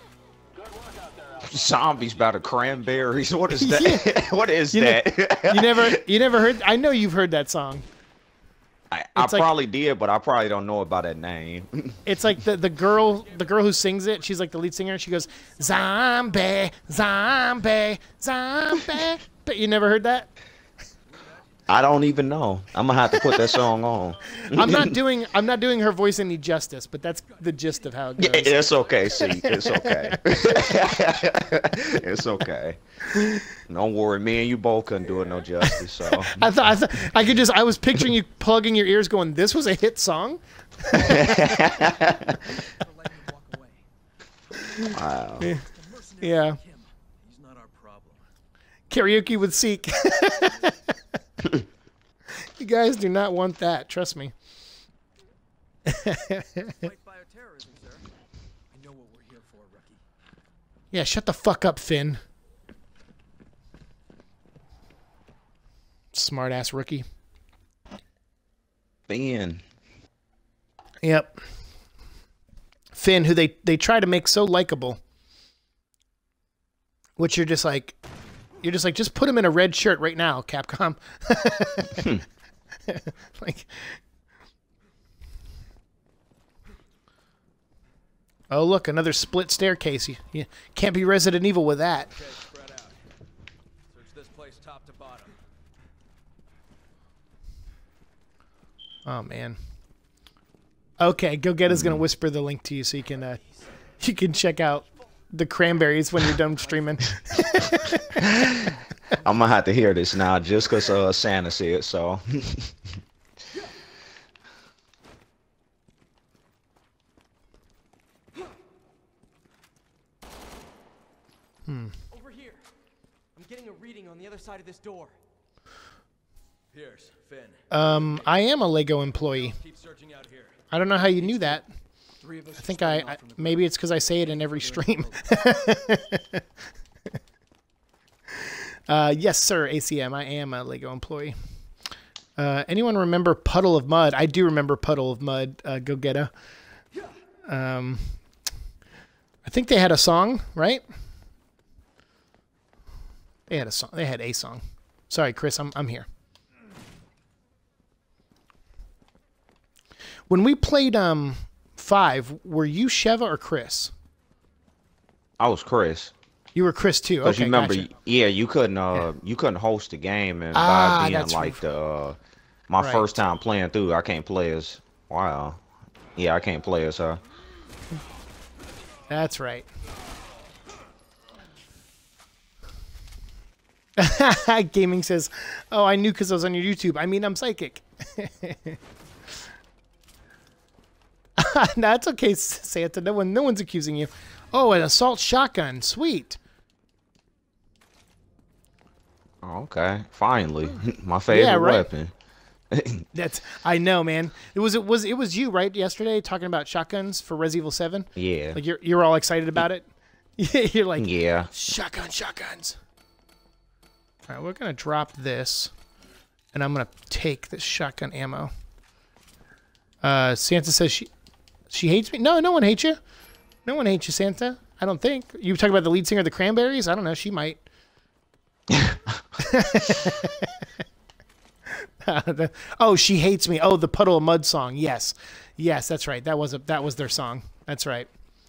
Zombies by the Cranberries. What is that? What is You, ne- that? you never heard. I know you've heard that song. I it's like- probably did, but I probably don't know about that name. It's like the girl who sings it. She's like the lead singer. She goes zombie, zombie, zombie. But you never heard that? I don't even know. I'm gonna have to put that song on. I'm not doing her voice any justice, but that's the gist of how it goes. Yeah, it's okay. See, it's okay. It's okay. Don't worry, me and you both couldn't do it no justice. So I thought I was picturing you plugging your ears, going, "This was a hit song." to let me walk away. wow. Yeah. Him. He's not our problem. Karaoke with Seek. You guys do not want that. Trust me. Fight bioterrorism, sir. I know what we're here for, rookie. Yeah, shut the fuck up, Finn. Smart ass rookie. Finn. Yep. Finn, who they try to make so likable. Which you're just like, just put him in a red shirt right now, Capcom. Like, oh look, another split staircase. You can't be Resident Evil with that. Okay, spread out. Search this place top to bottom. Oh man. Okay, Go Get is gonna whisper the link to you so you can check out the Cranberries when you're done streaming. I'm gonna have to hear this now just because Santa said so. Over here. I'm getting a reading on the other side of this door. Pierce, Finn, I am a Lego employee. keep searching out here. I don't know how you knew that. Three of us. I think I maybe it's because I say it in every stream. Yes, sir, ACM. I am a Lego employee. Anyone remember Puddle of Mud? I do remember Puddle of Mud. Go Get a. I think they had a song, right? They had a song. They had a song. Sorry, Chris. I'm here. When we played 5, were you Sheva or Chris? I was Chris. You were Chris too. Because Okay, you remember, gotcha. yeah, you couldn't host the game, and Ah, by being that's like my right. first time playing through, I can't play as wow. Yeah, I can't play as her. That's right. Gaming says, "Oh, I knew because I was on your YouTube. I mean, I'm psychic." That's okay, Santa. No one's accusing you. Oh, an assault shotgun. Sweet. Oh, okay, finally, my favorite Yeah, right. weapon. That's I know, man. It was you, right? Yesterday talking about shotguns for Resident Evil 7. Yeah, Like you're all excited about it. You're like, yeah. shotguns. All right, we're gonna drop this, and I'm gonna take this shotgun ammo. Santa says she hates me. No, no one hates you. No one hates you, Santa. I don't think. You talking about the lead singer of the Cranberries? I don't know. She might. Oh, she hates me. Oh, the Puddle of Mud song. Yes, that's right. That was their song. That's right.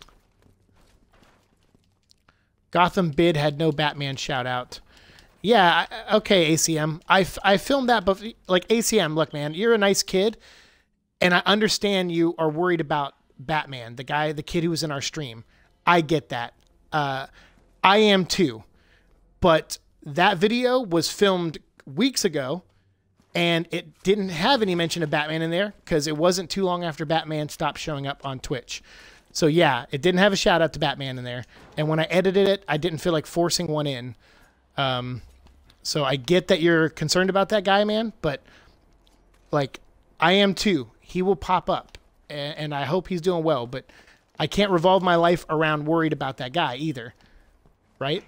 Gotham Bid had no Batman shout out. Yeah, okay, ACM. I filmed that, but like ACM, look, man, you're a nice kid, and I understand you are worried about Batman, the kid who was in our stream. I get that. I am too. But that video was filmed weeks ago, and it didn't have any mention of Batman in there because it wasn't too long after Batman stopped showing up on Twitch. So yeah, it didn't have a shout out to Batman in there. And when I edited it, I didn't feel like forcing one in. So I get that you're concerned about that guy, man, but like I am too. He will pop up, and I hope he's doing well, but I can't revolve my life around worried about that guy either. Right?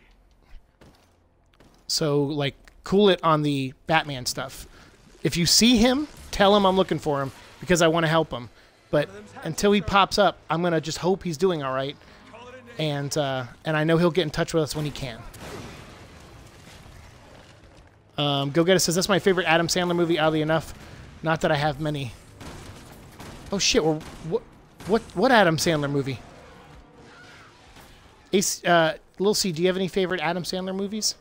So, like, cool it on the Batman stuff. If you see him, tell him I'm looking for him because I want to help him. But until he pops up, I'm going to just hope he's doing all right. And I know he'll get in touch with us when he can. Go Get It says, that's my favorite Adam Sandler movie, oddly enough. Not that I have many. Oh, shit. Well, what Adam Sandler movie? Ace, Lil C, do you have any favorite Adam Sandler movies?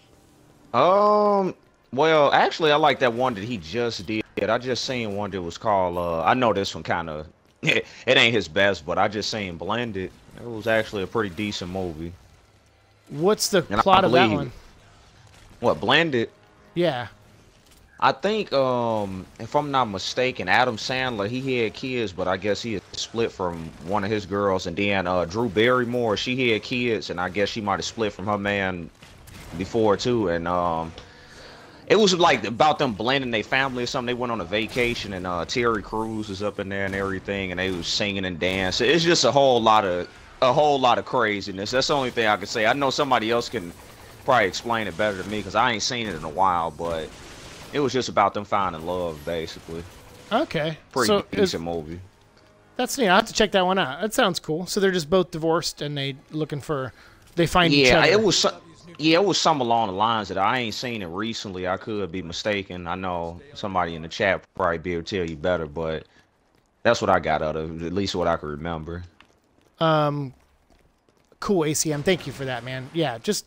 Well, actually, I like that one that he just did. I just seen one that was called, I know this one kind of, it ain't his best, but I just seen Blended. It was actually a pretty decent movie. What's the plot of that one? What, Blended? Yeah. I think, if I'm not mistaken, Adam Sandler, he had kids, but I guess he had split from one of his girls, and then Drew Barrymore, she had kids, and I guess she might have split from her man before too, and it was like about them blending their family or something. They went on a vacation, and Terry Crews was up in there and everything, and they was singing and dancing. It's just a whole lot of craziness. That's the only thing I can say. I know somebody else can probably explain it better than me because I ain't seen it in a while, but it was just about them finding love, basically. Okay. Pretty decent movie. That's neat. I'll have to check that one out. That sounds cool. So they're just both divorced and they find each other. Yeah, it was something along the lines that I ain't seen it recently. I could be mistaken. I know somebody in the chat probably be able to tell you better, but that's what I got out of it, at least what I can remember. Cool, ACM. Thank you for that, man. Yeah, just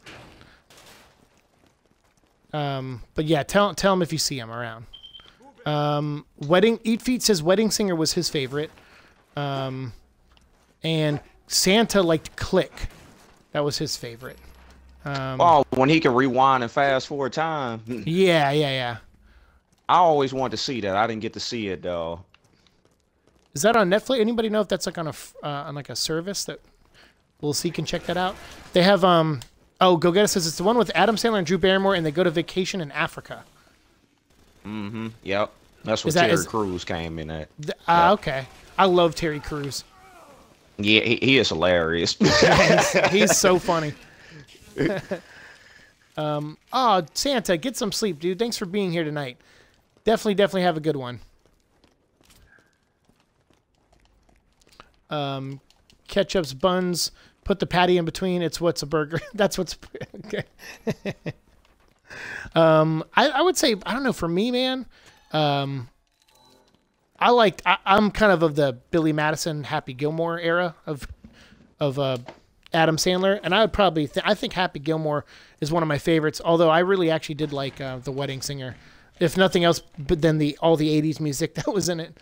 but yeah, tell him if you see him around. Eat Feet says Wedding Singer was his favorite. And Santa liked Click. That was his favorite. When he can rewind and fast forward time. Yeah. I always wanted to see that. I didn't get to see it though. Is that on Netflix? Anybody know if that's like on a service that we'll see can check that out? They have Go Get It says it's the one with Adam Sandler and Drew Barrymore, and they go to vacation in Africa. Mm-hmm. Yep. That's what Terry Crews came in at. Okay. I love Terry Crews. Yeah, he is hilarious. He's so funny. Santa, get some sleep, dude. Thanks for being here tonight. Definitely have a good one. Ketchup's buns. Put the patty in between. It's what's a burger. That's what's okay. I would say, I don't know, for me, man, I'm kind of the Billy Madison, Happy Gilmore era of Adam Sandler, and I would probably I think Happy Gilmore is one of my favorites, although I really actually did like The Wedding Singer, if nothing else but then all the 80s music that was in it.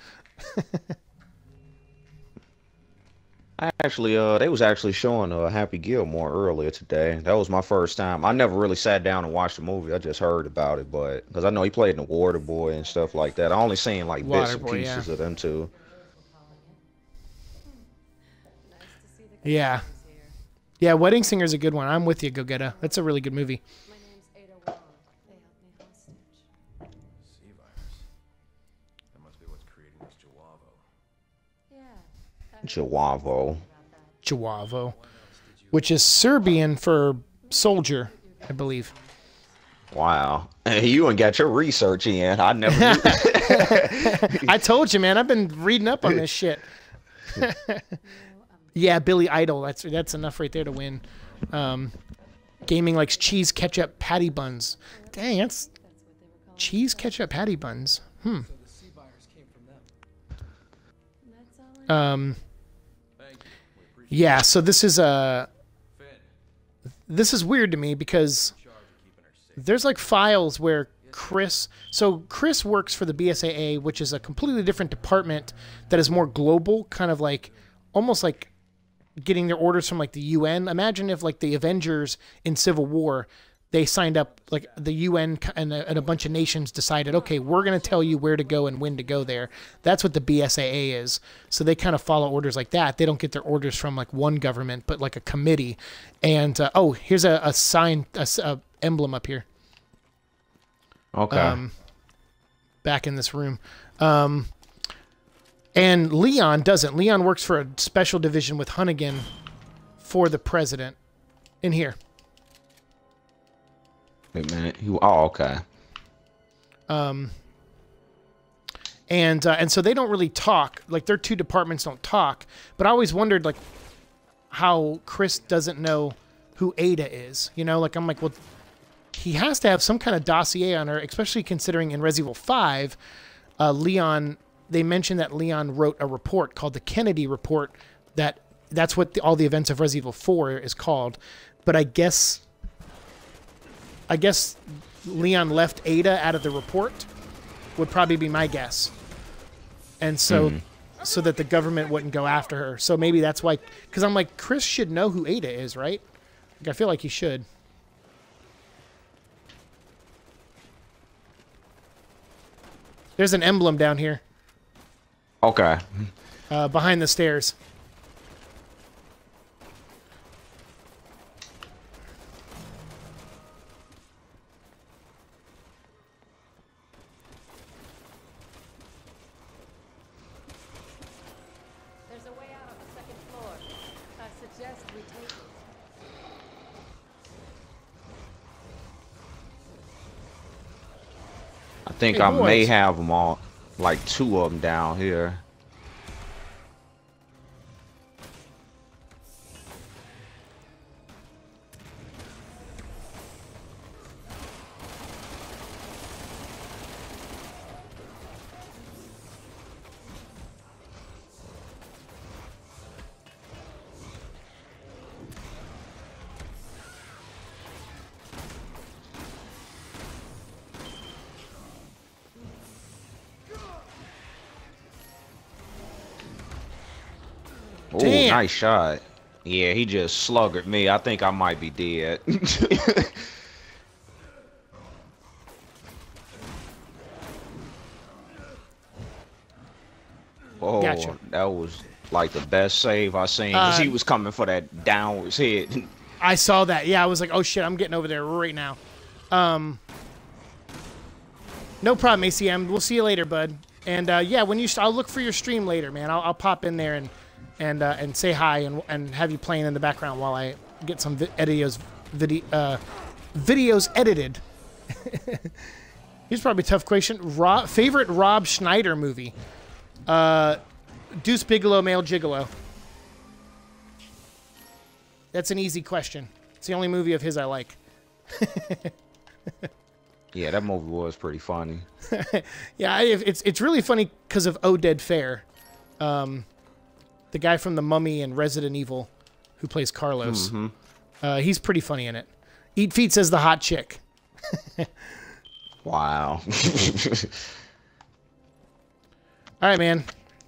They was actually showing Happy Gilmore earlier today. That was my first time. I never really sat down and watched the movie. I just heard about it, but because I know he played in The Waterboy and stuff like that. I only seen like bits and pieces of them too. Yeah, Wedding Singer's a good one. I'm with you, Go Get It. That's a really good movie. My name's Ada Wong. They held me hostage. C-virus. That must be what's creating this Yeah. Jawavo, which is Serbian for soldier, I believe. Wow. You ain't got your research in. I never knew. I told you, man. I've been reading up on this shit. Yeah, Billy Idol. That's enough right there to win. Gaming likes cheese ketchup patty buns. Dang, that's cheese ketchup patty buns. Yeah, so this is weird to me because there's like files where Chris works for the BSAA, which is a completely different department that is more global, kind of like almost like getting their orders from like the UN. Imagine if like the Avengers in Civil War, they signed up, like the UN and a bunch of nations decided, okay, we're going to tell you where to go and when to go there. That's what the BSAA is. So they kind of follow orders like that. They don't get their orders from like one government, but like a committee. And oh, here's a sign, a emblem up here. Okay. Back in this room. And Leon doesn't. Leon works for a special division with Hunnigan for the president. In here. Wait a minute. Oh, okay. And so they don't really talk. Like, their two departments don't talk. But I always wondered, like, how Chris doesn't know who Ada is. You know, like, I'm like, well, he has to have some kind of dossier on her, especially considering in Resident Evil 5, Leon, they mentioned that Leon wrote a report called the Kennedy Report. That's what all the events of Resident Evil 4 is called. But I guess Leon left Ada out of the report, would probably be my guess. And so so that the government wouldn't go after her. So maybe that's why, because I'm like, Chris should know who Ada is, right? Like, I feel like he should. There's an emblem down here. Okay. Behind the stairs. There's a way out on the second floor. I suggest we take it. I think Hey, I may boys. have them all, like 2 of them down here. Oh, Damn. nice shot. Yeah, he just sluggered me. I think I might be dead. Oh, Gotcha. that was like the best save I seen. 'Cause he was coming for that downwards hit. I saw that. Yeah, I was like, oh shit, I'm getting over there right now. No problem, ACM. We'll see you later, bud. And yeah, when I'll look for your stream later, man. I'll pop in there and say hi and have you playing in the background while I get some videos edited. Here's probably a tough question. Favorite Rob Schneider movie? Deuce Bigelow, Male Gigolo. That's an easy question. It's the only movie of his I like. Yeah, that movie was pretty funny. Yeah, it's really funny because of Oded Fair, the guy from The Mummy and Resident Evil, who plays Carlos. He's pretty funny in it. Eat Feet says the hot chick. Wow. All right, man.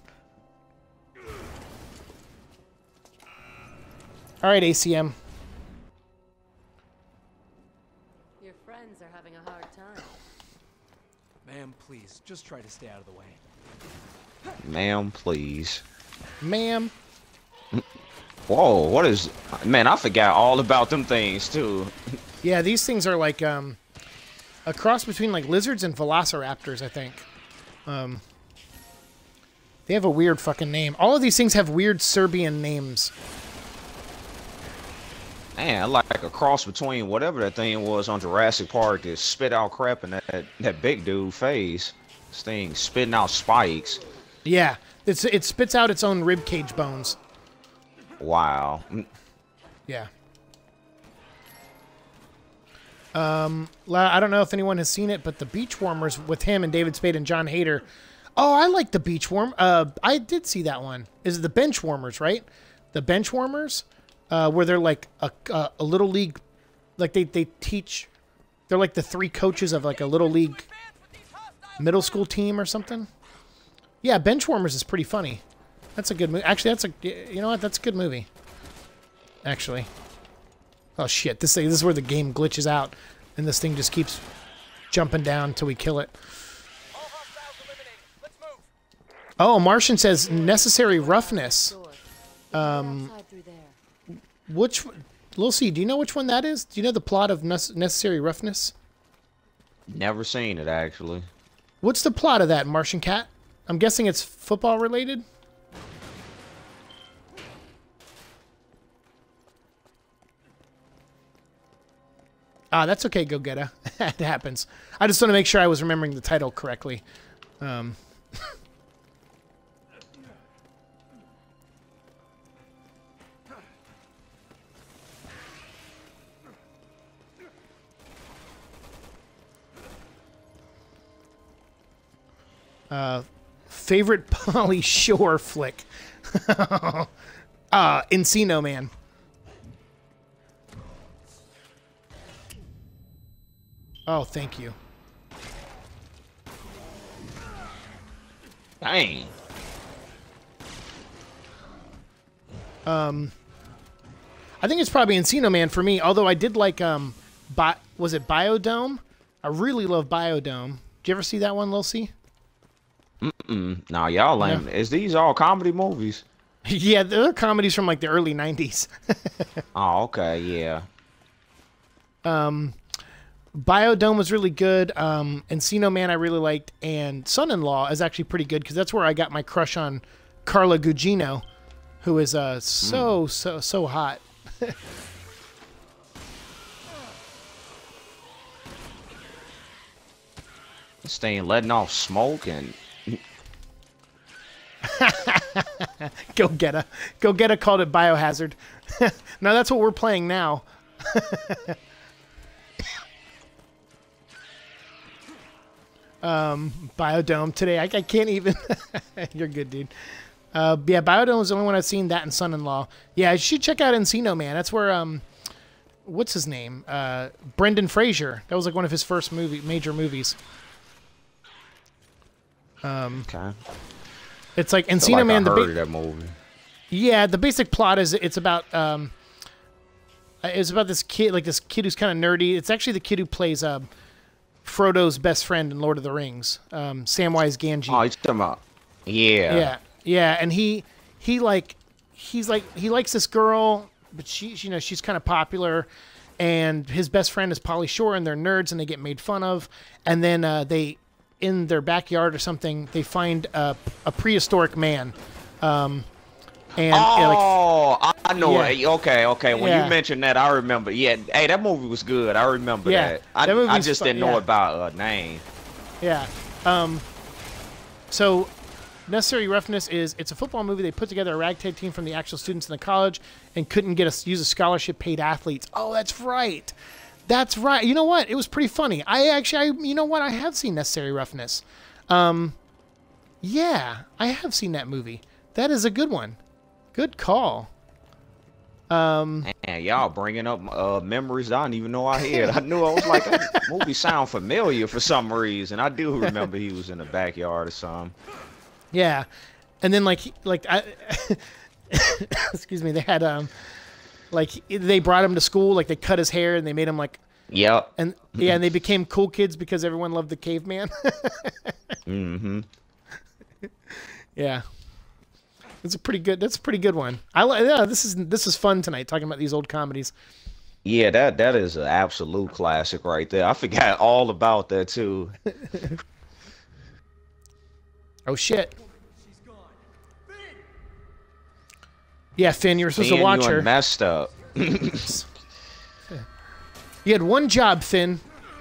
All right, ACM. Your friends are having a hard time. Ma'am, please, just try to stay out of the way. Ma'am, please. Ma'am. Whoa, what is... Man, I forgot all about them things, too. Yeah, these things are like a cross between like lizards and velociraptors, I think. They have a weird fucking name. All of these things have weird Serbian names. Man, like a cross between whatever that thing was on Jurassic Park that spit out crap in that big dude face. This thing spitting out spikes. Yeah, it spits out its own rib cage bones. Wow. Yeah. I don't know if anyone has seen it, but the Beachwarmers with him and David Spade and John Hader. Oh, I like the Beachworm. I did see that one. Is it the Benchwarmers, right? The Benchwarmers, where they're like a little league, like they teach. They're like the 3 coaches of like a little league middle school team or something. Yeah, Benchwarmers is pretty funny. That's a good movie. Actually, you know what? That's a good movie. actually. Oh shit! This is where the game glitches out, and this thing just keeps jumping down until we kill it. All hostiles eliminated. Let's move. Oh, Martian says necessary roughness. Outside through there. Which, Lil C, do you know which one that is? Do you know the plot of necessary roughness? Never seen it actually. What's the plot of that, Martian Cat? I'm guessing it's football related. Ah, that's okay, Go Getter. It happens. I just want to make sure I was remembering the title correctly. Favorite Polly Shore flick? Encino Man. Oh, thank you. Dang. I think it's probably Encino Man for me, although I did like, was it Biodome? I really love Biodome. Did you ever see that one, Lil C? Nah, y'all lame. Yeah. Is these all comedy movies? Yeah, they're comedies from like the early 90s. Oh, okay, yeah. Biodome was really good. Encino Man I really liked, and Son-in-Law is actually pretty good because that's where I got my crush on Carla Gugino, who is so hot. Staying letting off smoke and Go Getter. Go Getter called it Biohazard. Now that's what we're playing now. Biodome today. I can't even. You're good, dude. Yeah, Biodome is the only one I've seen. That and Son-in-Law. Yeah, you should check out Encino Man. That's where what's his name? Brendan Fraser. That was like one of his first major movies. okay. It's like Feel Encino like Man. I heard of that movie. Yeah, the basic plot is it's about this kid, like this kid who's kind of nerdy. It's actually the kid who plays Frodo's best friend in Lord of the Rings, Samwise Gamgee. Oh, he's talking about. Yeah. Yeah, and he likes this girl, but she's kind of popular, and his best friend is Pauly Shore, and they're nerds, and they get made fun of, and then they, in their backyard or something, they find a prehistoric man, I know. Yeah. It. Okay. When Yeah. you mentioned that, I remember. Yeah, hey, that movie was good. I remember Yeah, that. that I movie's just fun, didn't know yeah. about name. Yeah. So, Necessary Roughness it's a football movie. They put together a ragtag team from the actual students in the college and couldn't use a scholarship paid athletes. Oh, that's right. That's right. You know what? It was pretty funny. You know what? I have seen Necessary Roughness. Yeah, I have seen that movie. That is a good one. Good call. Man, y'all bringing up memories I didn't even know I had. I knew I was like, that movie sound familiar for some reason. I do remember he was in the backyard or something. Yeah, and then excuse me, they had they brought him to school, like they cut his hair and they made him like Yep. and they became cool kids because everyone loved the caveman. Mm-hmm. Yeah, that's a pretty good one. Yeah, this is fun tonight talking about these old comedies. Yeah, that is an absolute classic right there. I forgot all about that too. Oh shit. Yeah, Finn, you were supposed to Finn, watch you her. done messed up. You had one job, Finn.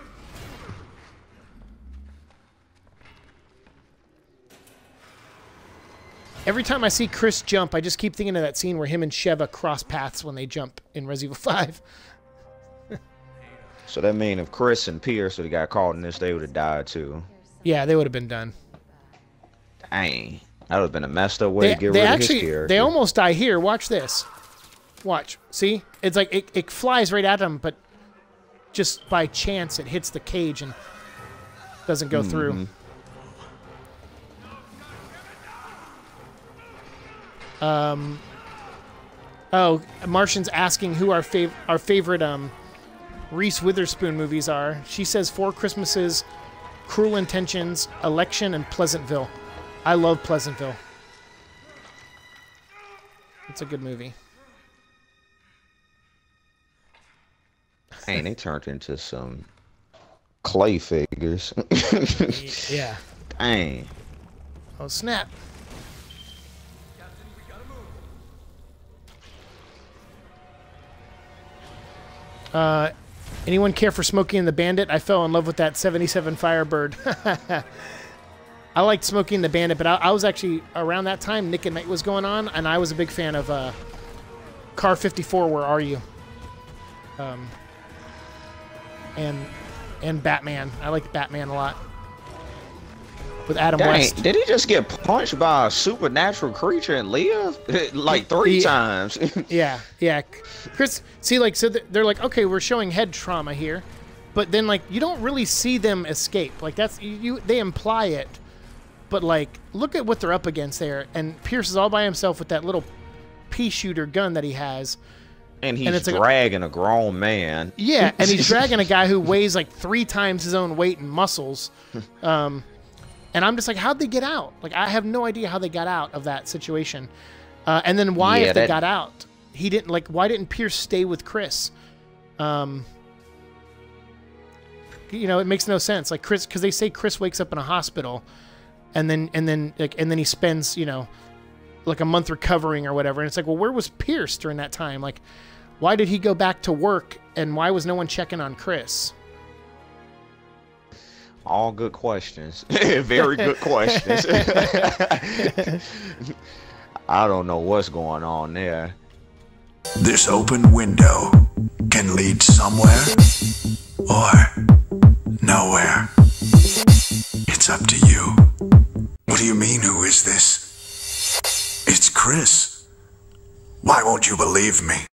Every time I see Chris jump, I just keep thinking of that scene where him and Sheva cross paths when they jump in Resident Evil 5. So that mean if Chris and Pierce would have got caught in this, they would have died too. Yeah, they would have been done. Dang. That would have been a messed up way to get rid of his character. They almost die here. Watch this. Watch. See? It's like it flies right at them, but just by chance it hits the cage and doesn't go through. Oh, Martian's asking who our favorite Reese Witherspoon movies are. She says Four Christmases, Cruel Intentions, Election, and Pleasantville. I love Pleasantville. It's a good movie. Dang, they turned into some clay figures. Yeah. Dang. Oh, snap. Anyone care for Smokey and the Bandit? I fell in love with that 77 Firebird. I liked Smokey and the Bandit, but I was actually, around that time, Nick at Night was going on, and I was a big fan of Car 54, Where Are You? And Batman. I liked Batman a lot. With Adam West. Did he just get punched by a supernatural creature and live? Like 3 times. Yeah. Chris, see, like, so they're like, okay, we're showing head trauma here, but then, like, you don't really see them escape. Like, that's, they imply it, but, like, look at what they're up against there, and Pierce is all by himself with that little pea shooter gun that he has. And he's dragging a grown man. Yeah, and he's dragging a guy who weighs, like, 3 times his own weight in muscles. And I'm just like, how'd they get out? Like, I have no idea how they got out of that situation. And then why, if they got out, he didn't, like, why didn't Pierce stay with Chris? You know, it makes no sense. Like, Chris, because they say Chris wakes up in a hospital, and then he spends, you know, like a month recovering or whatever. And it's like, well, where was Pierce during that time? Like, why did he go back to work, and why was no one checking on Chris? All good questions. Very good questions. I don't know what's going on there. This open window can lead somewhere or nowhere. It's up to you. What do you mean, who is this? It's Chris. Why won't you believe me?